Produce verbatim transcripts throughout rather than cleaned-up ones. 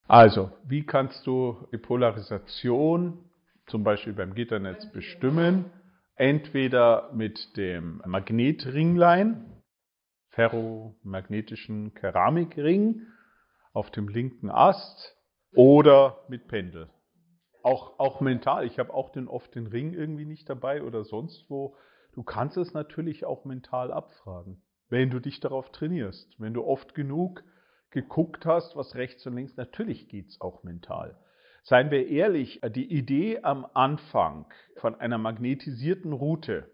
Also, wie kannst du die Polarisation zum Beispiel beim Gitternetz bestimmen? Entweder mit dem Magnetringlein, ferromagnetischen Keramikring auf dem linken Ast oder mit Pendel. Auch, auch mental. Ich habe auch den, oft den Ring irgendwie nicht dabei oder sonst wo. Du kannst es natürlich auch mental abfragen, wenn du dich darauf trainierst. Wenn du oft genug geguckt hast, was rechts und links, natürlich geht es auch mental. Seien wir ehrlich, die Idee am Anfang von einer magnetisierten Route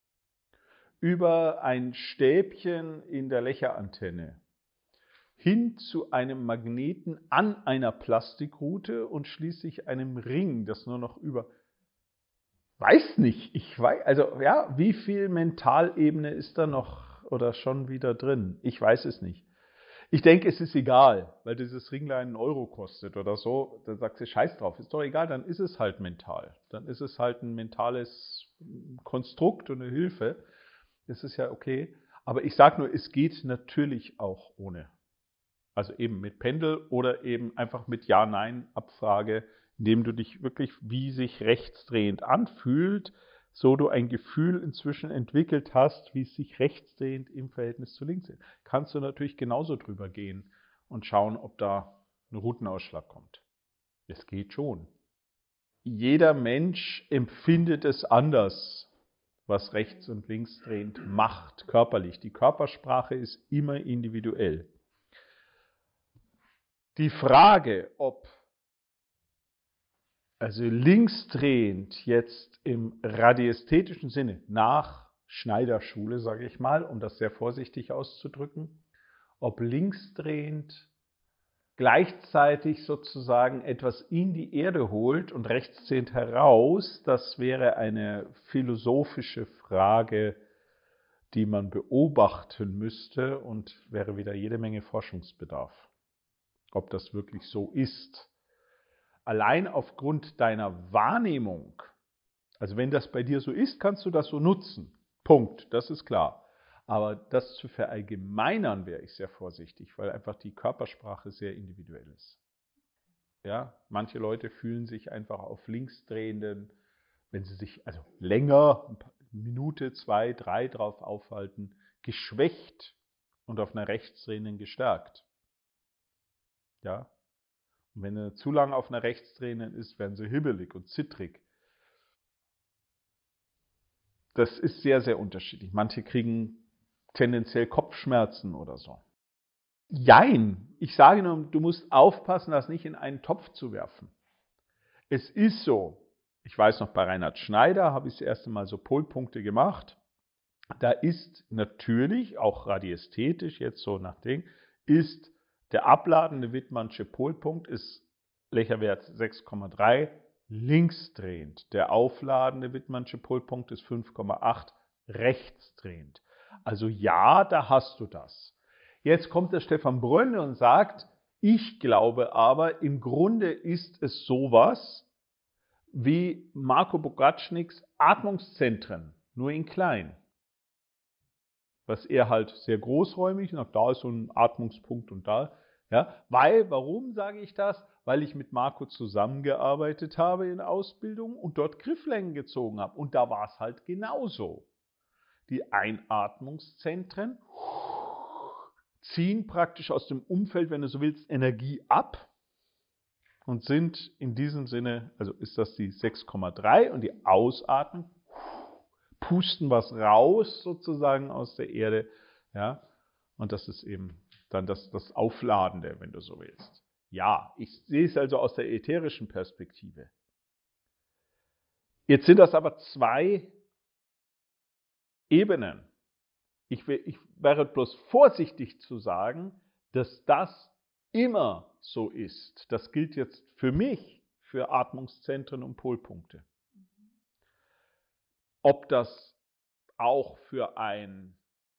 über ein Stäbchen in der Lächerantenne hin zu einem Magneten an einer Plastikroute und schließlich einem Ring, das nur noch über... Weiß nicht, ich weiß, also ja, wie viel Mentalebene ist da noch oder schon wieder drin? Ich weiß es nicht. Ich denke, es ist egal, weil dieses Ringlein einen Euro kostet oder so, dann sagst du, scheiß drauf, ist doch egal, dann ist es halt mental. Dann ist es halt ein mentales Konstrukt und eine Hilfe. Das ist ja okay. Aber ich sage nur, es geht natürlich auch ohne. Also eben mit Pendel oder eben einfach mit Ja-Nein-Abfrage, indem du dich wirklich, wie sich rechtsdrehend anfühlt, so du ein Gefühl inzwischen entwickelt hast, wie es sich rechtsdrehend im Verhältnis zu links ist. Kannst du natürlich genauso drüber gehen und schauen, ob da ein Routenausschlag kommt. Es geht schon. Jeder Mensch empfindet es anders, was rechts- und linksdrehend macht, körperlich. Die Körpersprache ist immer individuell. Die Frage, ob also linksdrehend jetzt im radiästhetischen Sinne nach Schneiderschule, sage ich mal, um das sehr vorsichtig auszudrücken, ob linksdrehend gleichzeitig sozusagen etwas in die Erde holt und rechtsdrehend heraus, das wäre eine philosophische Frage, die man beobachten müsste und wäre wieder jede Menge Forschungsbedarf, ob das wirklich so ist. Allein aufgrund deiner Wahrnehmung, also wenn das bei dir so ist, kannst du das so nutzen. Punkt, das ist klar. Aber das zu verallgemeinern, wäre ich sehr vorsichtig, weil einfach die Körpersprache sehr individuell ist. Ja, manche Leute fühlen sich einfach auf linksdrehenden, wenn sie sich also länger, eine Minute, zwei, drei drauf aufhalten, geschwächt und auf einer rechtsdrehenden gestärkt. Ja. Und wenn er zu lange auf einer rechtsdrehenden ist, werden sie hibbelig und zittrig. Das ist sehr, sehr unterschiedlich. Manche kriegen tendenziell Kopfschmerzen oder so. Jein. Ich sage nur, du musst aufpassen, das nicht in einen Topf zu werfen. Es ist so, ich weiß noch, bei Reinhard Schneider habe ich das erste Mal so Polpunkte gemacht. Da ist natürlich, auch radiästhetisch, jetzt so nach Ding, ist der abladende Wittmannsche Polpunkt ist Lächerwert sechs Komma drei, linksdrehend. Der aufladende Wittmannsche Polpunkt ist fünf Komma acht, rechtsdrehend. Also ja, da hast du das. Jetzt kommt der Stefan Brönne und sagt, ich glaube aber, im Grunde ist es sowas wie Marco Bogaczniks Atmungszentren, nur in klein. Was er halt sehr großräumig, und da ist so ein Atmungspunkt und da. Ja, weil, warum sage ich das? Weil ich mit Marco zusammengearbeitet habe in Ausbildung und dort Grifflängen gezogen habe. Und da war es halt genauso. Die Einatmungszentren ziehen praktisch aus dem Umfeld, wenn du so willst, Energie ab und sind in diesem Sinne, also ist das die sechs Komma drei und die Ausatmung, pusten was raus sozusagen aus der Erde, ja, und das ist eben dann das, das Aufladende, wenn du so willst. Ja, ich sehe es also aus der ätherischen Perspektive. Jetzt sind das aber zwei Ebenen. Ich, will, ich wäre bloß vorsichtig zu sagen, dass das immer so ist. Das gilt jetzt für mich, für Atmungszentren und Polpunkte. Ob das auch für ein,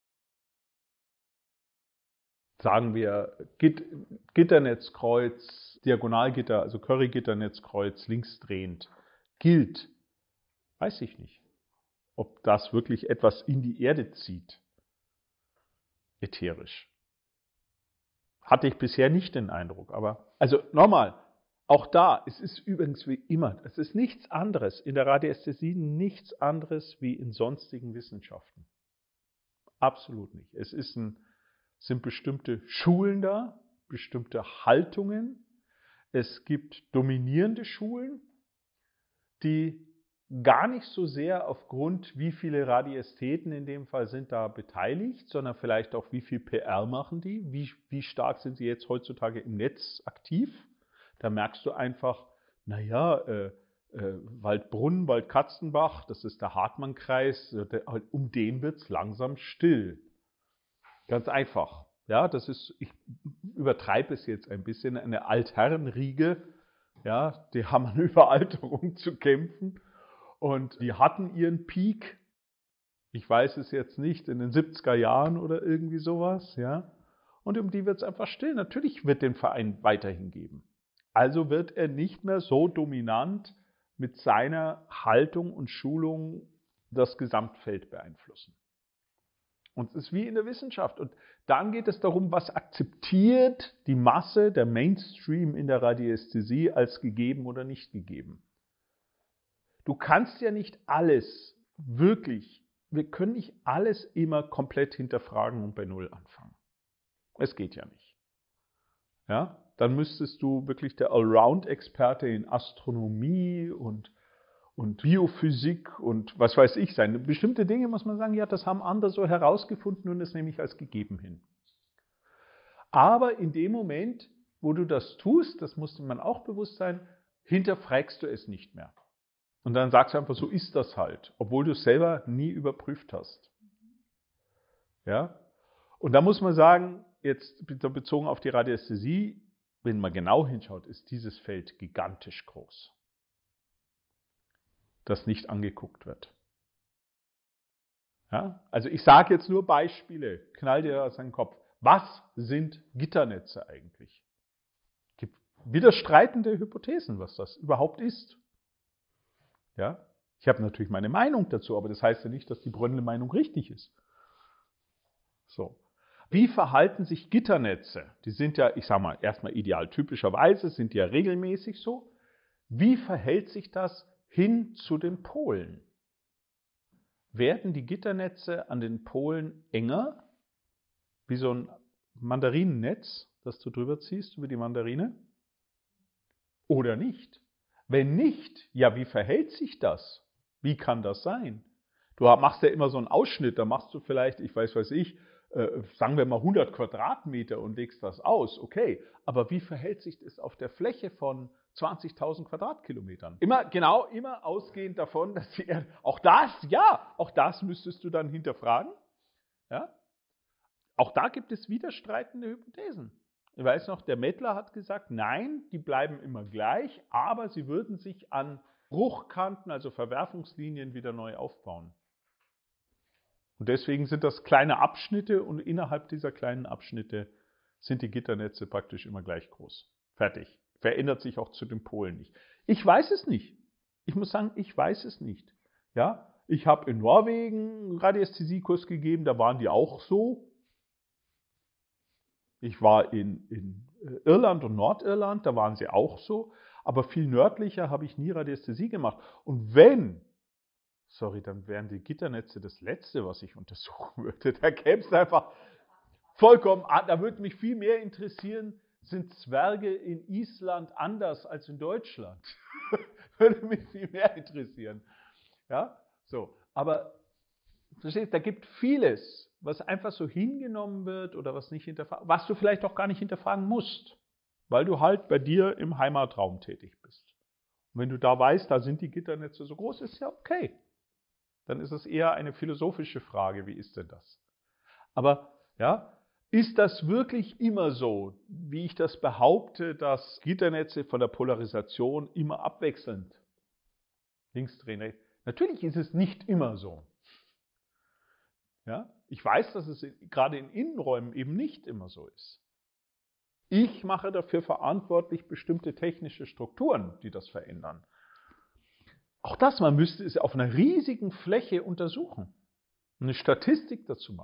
sagen wir, Git Gitternetzkreuz, Diagonalgitter, also Curry-Gitternetzkreuz, linksdrehend, gilt, weiß ich nicht. Ob das wirklich etwas in die Erde zieht, ätherisch. Hatte ich bisher nicht den Eindruck. Aber, also nochmal, auch da, es ist übrigens wie immer, es ist nichts anderes, in der Radiästhesie nichts anderes wie in sonstigen Wissenschaften. Absolut nicht. Es ist ein, sind bestimmte Schulen da, bestimmte Haltungen. Es gibt dominierende Schulen, die gar nicht so sehr aufgrund, wie viele Radiästheten in dem Fall sind da beteiligt, sondern vielleicht auch, wie viel P R machen die, wie, wie stark sind sie jetzt heutzutage im Netz aktiv. Da merkst du einfach, naja, äh, äh, Waldbrunn, Waldkatzenbach, das ist der Hartmann-Kreis, der, um den wird es langsam still. Ganz einfach. Ja, das ist, ich übertreibe es jetzt ein bisschen, eine Altherrenriege, ja, die haben an Überalterung zu kämpfen. Und die hatten ihren Peak, ich weiß es jetzt nicht, in den siebziger Jahren oder irgendwie sowas, ja. Und um die wird es einfach still. Natürlich wird den Verein weiterhin geben. Also wird er nicht mehr so dominant mit seiner Haltung und Schulung das Gesamtfeld beeinflussen. Und es ist wie in der Wissenschaft. Und dann geht es darum, was akzeptiert die Masse, der Mainstream in der Radiästhesie als gegeben oder nicht gegeben. Du kannst ja nicht alles, wirklich, wir können nicht alles immer komplett hinterfragen und bei Null anfangen. Es geht ja nicht. Ja, dann müsstest du wirklich der Allround-Experte in Astronomie und, und Biophysik und was weiß ich sein. Bestimmte Dinge muss man sagen, ja, das haben andere so herausgefunden und das nehme ich als gegeben hin. Aber in dem Moment, wo du das tust, das muss man auch bewusst sein, hinterfragst du es nicht mehr. Und dann sagst du einfach, so ist das halt, obwohl du es selber nie überprüft hast. Ja? Und da muss man sagen, jetzt bezogen auf die Radiästhesie, wenn man genau hinschaut, ist dieses Feld gigantisch groß, das nicht angeguckt wird. Ja? Also ich sage jetzt nur Beispiele, knall dir aus deinem Kopf. Was sind Gitternetze eigentlich? Es gibt widerstreitende Hypothesen, was das überhaupt ist. Ja? Ich habe natürlich meine Meinung dazu, aber das heißt ja nicht, dass die Bröndle-Meinung richtig ist. So. Wie verhalten sich Gitternetze? Die sind ja, ich sage mal, erstmal ideal typischerweise, sind die ja regelmäßig so. Wie verhält sich das hin zu den Polen? Werden die Gitternetze an den Polen enger, wie so ein Mandarinennetz, das du drüber ziehst, über die Mandarine? Oder nicht? Wenn nicht, ja, wie verhält sich das? Wie kann das sein? Du machst ja immer so einen Ausschnitt, da machst du vielleicht, ich weiß, weiß ich, äh, sagen wir mal hundert Quadratmeter und legst das aus, okay. Aber wie verhält sich das auf der Fläche von zwanzigtausend Quadratkilometern? Immer, genau, immer ausgehend davon, dass die Erde, auch das, ja, auch das müsstest du dann hinterfragen. Ja? Auch da gibt es widerstreitende Hypothesen. Ich weiß noch, der Mettler hat gesagt, nein, die bleiben immer gleich, aber sie würden sich an Bruchkanten, also Verwerfungslinien, wieder neu aufbauen. Und deswegen sind das kleine Abschnitte und innerhalb dieser kleinen Abschnitte sind die Gitternetze praktisch immer gleich groß. Fertig. Verändert sich auch zu den Polen nicht. Ich weiß es nicht. Ich muss sagen, ich weiß es nicht. Ja, ich habe in Norwegen einen Radiästhesiekurs gegeben, da waren die auch so. Ich war in, in Irland und Nordirland, da waren sie auch so, aber viel nördlicher habe ich nie Radiästhesie gemacht. Und wenn, sorry, dann wären die Gitternetze das Letzte, was ich untersuchen würde. Da gäbe es einfach vollkommen, da würde mich viel mehr interessieren, sind Zwerge in Island anders als in Deutschland? Würde mich viel mehr interessieren. Ja, so, aber verstehst, da gibt vieles, was einfach so hingenommen wird oder was nicht hinterfragt, was du vielleicht auch gar nicht hinterfragen musst, weil du halt bei dir im Heimatraum tätig bist. Und wenn du da weißt, da sind die Gitternetze so groß, ist ja okay. Dann ist es eher eine philosophische Frage, wie ist denn das? Aber ja, ist das wirklich immer so, wie ich das behaupte, dass Gitternetze von der Polarisation immer abwechselnd links drehen? Natürlich ist es nicht immer so. Ja, ich weiß, dass es gerade in Innenräumen eben nicht immer so ist. Ich mache dafür verantwortlich bestimmte technische Strukturen, die das verändern. Auch das, man müsste es auf einer riesigen Fläche untersuchen, eine Statistik dazu machen.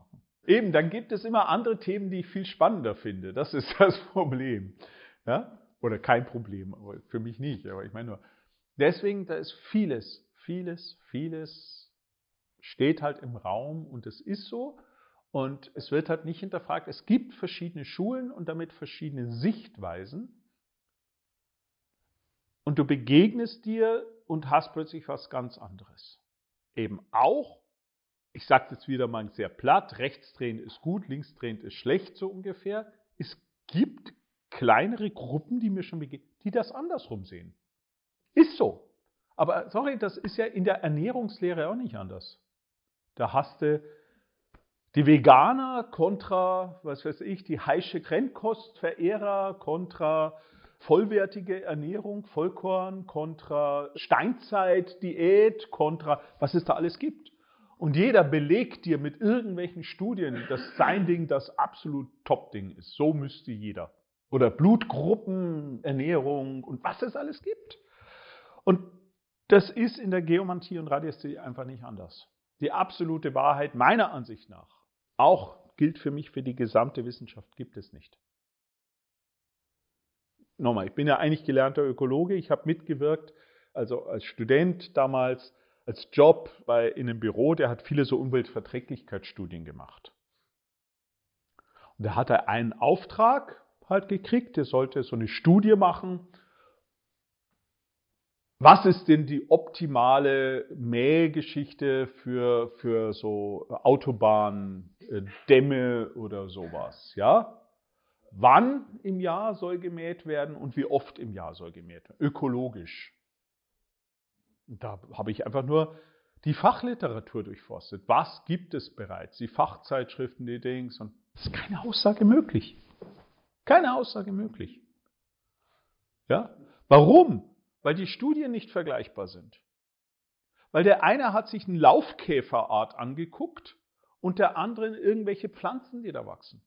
Eben, dann gibt es immer andere Themen, die ich viel spannender finde. Das ist das Problem. Ja? Oder kein Problem, aber für mich nicht. Aber ich meine nur, deswegen, da ist vieles, vieles, vieles steht halt im Raum und es ist so. Und es wird halt nicht hinterfragt. Es gibt verschiedene Schulen und damit verschiedene Sichtweisen. Und du begegnest dir und hast plötzlich was ganz anderes. Eben auch, ich sage jetzt wieder mal sehr platt, rechtsdrehend ist gut, linksdrehend ist schlecht, so ungefähr. Es gibt kleinere Gruppen, die mir schon begegnen, die das andersrum sehen. Ist so. Aber sorry, das ist ja in der Ernährungslehre auch nicht anders. Da hast du die Veganer kontra, was weiß ich, die heische Trendkostverehrer kontra vollwertige Ernährung, Vollkorn, kontra Steinzeit-Diät, kontra was es da alles gibt. Und jeder belegt dir mit irgendwelchen Studien, dass sein Ding das absolut Top-Ding ist. So müsste jeder. Oder Blutgruppenernährung und was es alles gibt. Und das ist in der Geomantie und Radiästhesie einfach nicht anders. Die absolute Wahrheit meiner Ansicht nach, auch gilt für mich für die gesamte Wissenschaft, gibt es nicht. Nochmal, ich bin ja eigentlich gelernter Ökologe, ich habe mitgewirkt, also als Student damals, als Job bei, in einem Büro, der hat viele so Umweltverträglichkeitsstudien gemacht. Und da hat er einen Auftrag halt gekriegt, der sollte so eine Studie machen. Was ist denn die optimale Mähgeschichte für, für so Autobahndämme oder sowas? Ja? Wann im Jahr soll gemäht werden und wie oft im Jahr soll gemäht werden? Ökologisch. Da habe ich einfach nur die Fachliteratur durchforstet. Was gibt es bereits? Die Fachzeitschriften, die Dings. Und es ist keine Aussage möglich. Keine Aussage möglich. Ja? Warum? Weil die Studien nicht vergleichbar sind. Weil der eine hat sich eine Laufkäferart angeguckt und der andere irgendwelche Pflanzen, die da wachsen.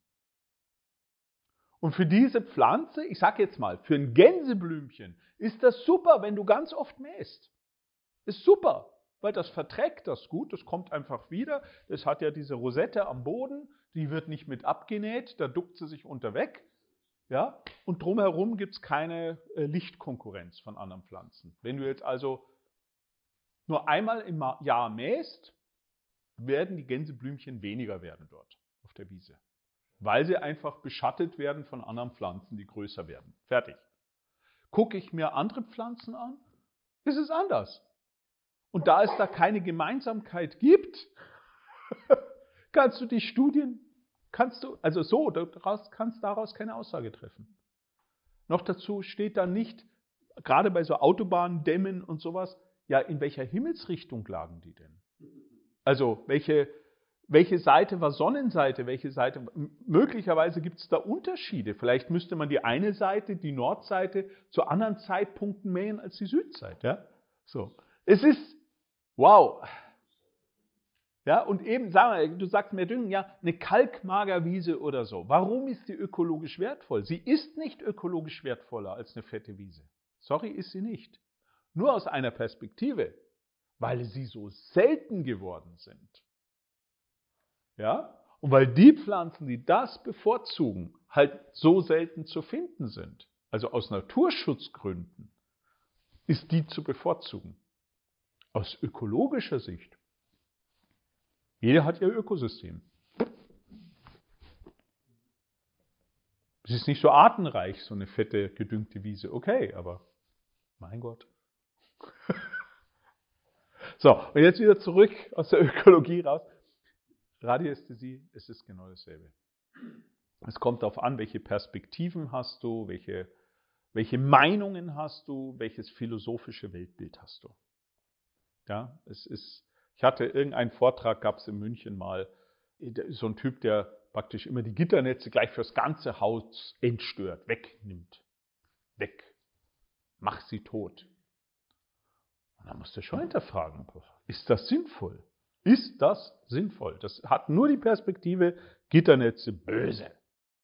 Und für diese Pflanze, ich sage jetzt mal, für ein Gänseblümchen ist das super, wenn du ganz oft mähst. Ist super, weil das verträgt das gut, das kommt einfach wieder. Das hat ja diese Rosette am Boden, die wird nicht mit abgenäht, da duckt sie sich unterweg. Ja? Und drumherum gibt es keine äh, Lichtkonkurrenz von anderen Pflanzen. Wenn du jetzt also nur einmal im Jahr mähst, werden die Gänseblümchen weniger werden dort auf der Wiese. Weil sie einfach beschattet werden von anderen Pflanzen, die größer werden. Fertig. Gucke ich mir andere Pflanzen an, ist es anders. Und da es da keine Gemeinsamkeit gibt, kannst du die Studien, kannst du, also so, daraus, kannst daraus keine Aussage treffen. Noch dazu steht da nicht, gerade bei so Autobahndämmen und sowas, ja, in welcher Himmelsrichtung lagen die denn? Also, welche, welche Seite war Sonnenseite, welche Seite, möglicherweise gibt es da Unterschiede. Vielleicht müsste man die eine Seite, die Nordseite, zu anderen Zeitpunkten mähen als die Südseite. Ja? So. Es ist, wow. Ja, und eben, sagen wir, du sagst mehr Düngen, ja, eine Kalkmagerwiese oder so. Warum ist die ökologisch wertvoll? Sie ist nicht ökologisch wertvoller als eine fette Wiese. Sorry, ist sie nicht. Nur aus einer Perspektive, weil sie so selten geworden sind. Ja, und weil die Pflanzen, die das bevorzugen, halt so selten zu finden sind. Also aus Naturschutzgründen ist die zu bevorzugen. Aus ökologischer Sicht. Jeder hat ihr Ökosystem. Es ist nicht so artenreich, so eine fette, gedüngte Wiese. Okay, aber mein Gott. So, und jetzt wieder zurück aus der Ökologie raus. Radiästhesie, es ist genau dasselbe. Es kommt darauf an, welche Perspektiven hast du, welche, welche Meinungen hast du, welches philosophische Weltbild hast du. Ja, es ist, ich hatte irgendeinen Vortrag, gab es in München mal, so ein Typ, der praktisch immer die Gitternetze gleich fürs ganze Haus entstört, wegnimmt. Weg. Mach sie tot. Und da musst du schon hinterfragen, ist das sinnvoll? Ist das sinnvoll? Das hat nur die Perspektive, Gitternetze böse.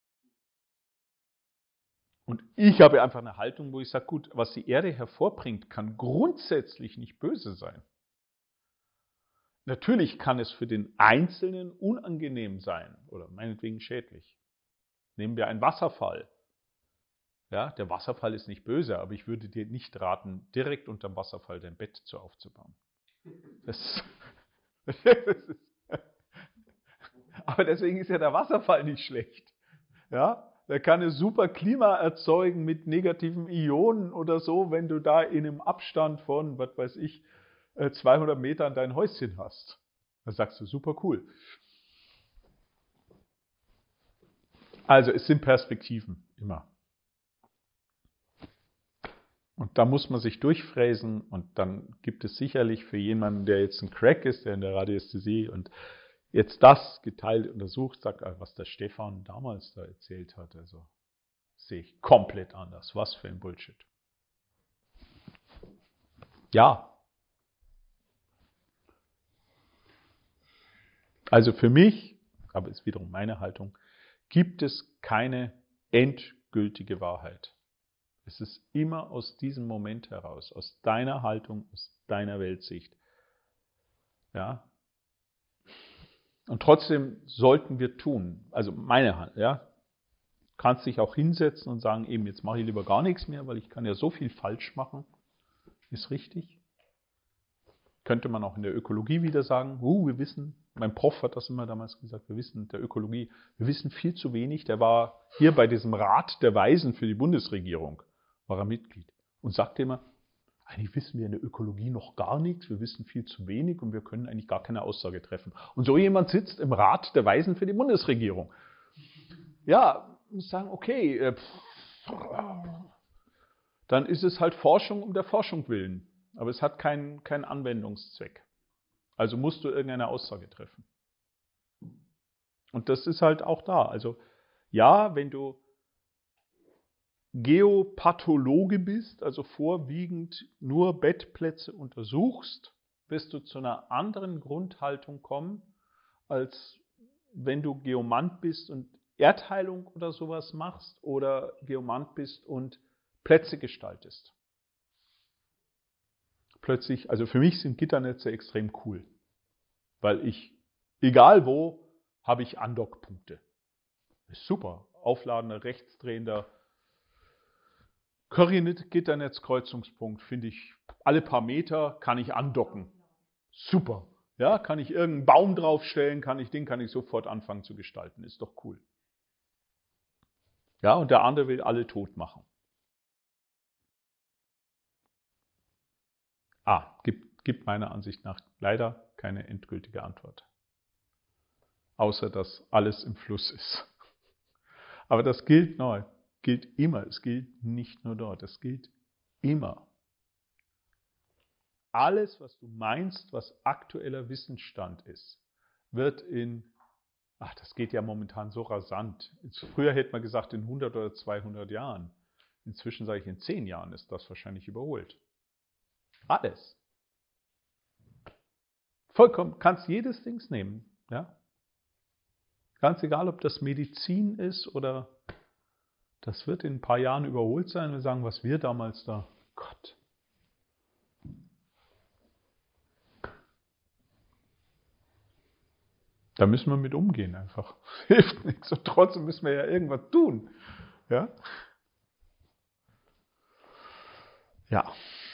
Und ich habe einfach eine Haltung, wo ich sage, gut, was die Erde hervorbringt, kann grundsätzlich nicht böse sein. Natürlich kann es für den Einzelnen unangenehm sein oder meinetwegen schädlich. Nehmen wir einen Wasserfall. Ja, der Wasserfall ist nicht böse, aber ich würde dir nicht raten, direkt unterm Wasserfall dein Bett zu aufzubauen. Das, das ist, aber deswegen ist ja der Wasserfall nicht schlecht. Ja, der kann ein super Klima erzeugen mit negativen Ionen oder so, wenn du da in einem Abstand von, was weiß ich, zweihundert Metern dein Häuschen hast. Da sagst du, super cool. Also es sind Perspektiven, immer. Und da muss man sich durchfräsen und dann gibt es sicherlich für jemanden, der jetzt ein Crack ist, der in der Radiästhesie und jetzt das geteilt untersucht, sagt, was der Stefan damals da erzählt hat, also sehe ich komplett anders. Was für ein Bullshit. Ja. Also für mich, aber ist wiederum meine Haltung, gibt es keine endgültige Wahrheit. Es ist immer aus diesem Moment heraus, aus deiner Haltung, aus deiner Weltsicht. Ja. Und trotzdem sollten wir tun, also meine Hand, ja. Du kannst dich auch hinsetzen und sagen, eben jetzt mache ich lieber gar nichts mehr, weil ich kann ja so viel falsch machen. Ist richtig. Könnte man auch in der Ökologie wieder sagen, uh, wir wissen, mein Prof hat das immer damals gesagt, wir wissen der Ökologie, wir wissen viel zu wenig. Der war hier bei diesem Rat der Weisen für die Bundesregierung, war er Mitglied und sagte immer, eigentlich wissen wir in der Ökologie noch gar nichts, wir wissen viel zu wenig und wir können eigentlich gar keine Aussage treffen. Und so jemand sitzt im Rat der Weisen für die Bundesregierung. Ja, ich muss sagen, okay, äh, pff, dann ist es halt Forschung um der Forschung willen. Aber es hat keinen, keinen Anwendungszweck. Also musst du irgendeine Aussage treffen. Und das ist halt auch da. Also ja, wenn du Geopathologe bist, also vorwiegend nur Bettplätze untersuchst, wirst du zu einer anderen Grundhaltung kommen, als wenn du Geomant bist und Erdheilung oder sowas machst oder Geomant bist und Plätze gestaltest. Plötzlich, also für mich sind Gitternetze extrem cool, weil ich, egal wo, habe ich Andockpunkte. Ist super. Aufladender, rechtsdrehender Currynit-Gitternetz-Kreuzungspunkt finde ich, alle paar Meter kann ich andocken. Super. Ja, kann ich irgendeinen Baum draufstellen, kann ich den kann ich sofort anfangen zu gestalten. Ist doch cool. Ja, und der andere will alle tot machen. Ah, gibt, gibt meiner Ansicht nach leider keine endgültige Antwort. Außer, dass alles im Fluss ist. Aber das gilt neu, gilt immer. Es gilt nicht nur dort, es gilt immer. Alles, was du meinst, was aktueller Wissensstand ist, wird in, ach, das geht ja momentan so rasant. Früher hätte man gesagt in hundert oder zweihundert Jahren. Inzwischen sage ich, in zehn Jahren ist das wahrscheinlich überholt. Alles. Vollkommen, kannst jedes Dings nehmen. Ja? Ganz egal, ob das Medizin ist oder das wird in ein paar Jahren überholt sein. Wir sagen, was wir damals da, Gott. Da müssen wir mit umgehen einfach. Hilft nichts. Und trotzdem müssen wir ja irgendwas tun. Ja? Ja.